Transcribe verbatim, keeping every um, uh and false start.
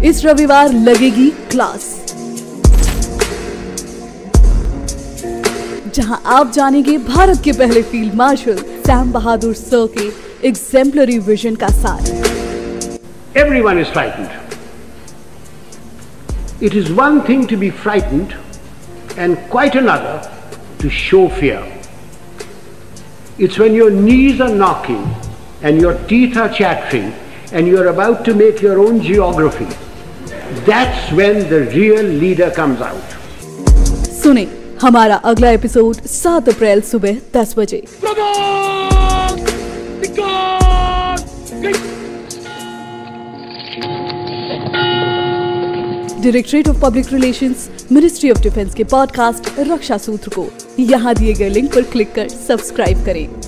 इस रविवार लगेगी क्लास, जहां आप जानेंगे भारत के पहले field marshal Sam Bahadur sir के एग्जेम्पलरी विजन का सार। Everyone is frightened. It is one thing to be frightened and quite another to show fear. It's when your knees are knocking and your teeth are chattering and you're about to make your own geography. That's when the real leader comes out. सुने हमारा अगला episode सात अप्रैल सुबह दस बजे। Directorate of public relations, ministry of defence के podcast Raksha Sutra को यहाँ दिए गए लिंक पर क्लिक कर सब्सक्राइब करें।